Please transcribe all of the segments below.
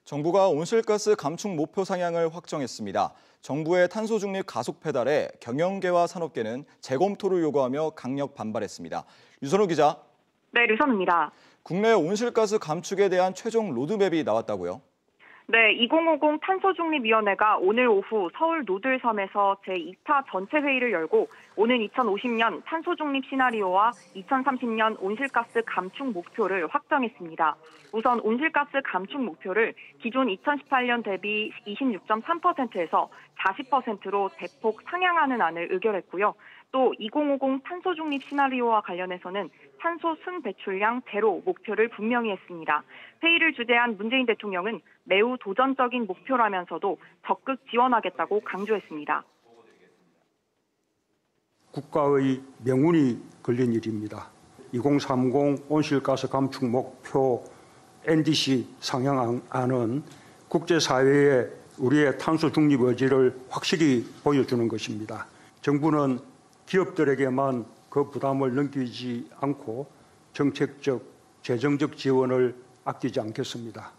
정부가 온실가스 감축 목표 상향을 확정했습니다. 정부의 탄소 중립 가속 페달에 경영계와 산업계는 재검토를 요구하며 강력 반발했습니다. 유선우 기자. 네, 류선우입니다. 국내 온실가스 감축에 대한 최종 로드맵이 나왔다고요? 네, 2050 탄소중립위원회가 오늘 오후 서울 노들섬에서 제2차 전체 회의를 열고 오는 2050년 탄소중립 시나리오와 2030년 온실가스 감축 목표를 확정했습니다. 우선 온실가스 감축 목표를 기존 2018년 대비 26.3%에서 40%로 대폭 상향하는 안을 의결했고요. 또 2050 탄소중립 시나리오와 관련해서는 탄소 순배출량 제로 목표를 분명히 했습니다. 회의를 주재한 문재인 대통령은 매우 도전적인 목표라면서도 적극 지원하겠다고 강조했습니다. 국가의 명운이 걸린 일입니다. 2030 온실가스 감축 목표 NDC 상향안은 국제사회에 우리의 탄소 중립 의지를 확실히 보여주는 것입니다. 정부는 기업들에게만 그 부담을 넘기지 않고 정책적, 재정적 지원을 아끼지 않겠습니다.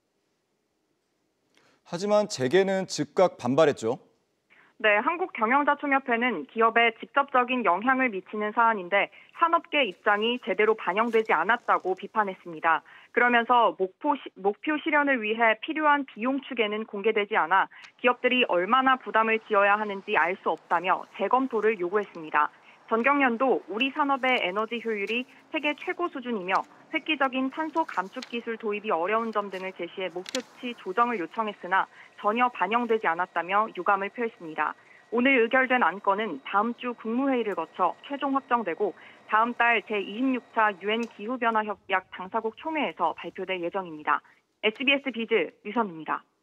하지만 재계는 즉각 반발했죠. 네, 한국경영자총협회는 기업에 직접적인 영향을 미치는 사안인데 산업계 입장이 제대로 반영되지 않았다고 비판했습니다. 그러면서 목표 실현을 위해 필요한 비용 추계는 공개되지 않아 기업들이 얼마나 부담을 지어야 하는지 알 수 없다며 재검토를 요구했습니다. 전경련도 우리 산업의 에너지 효율이 세계 최고 수준이며 획기적인 탄소 감축 기술 도입이 어려운 점 등을 제시해 목표치 조정을 요청했으나 전혀 반영되지 않았다며 유감을 표했습니다. 오늘 의결된 안건은 다음 주 국무회의를 거쳐 최종 확정되고 다음 달 제26차 유엔 기후변화 협약 당사국 총회에서 발표될 예정입니다. SBS 비즈 류선우입니다.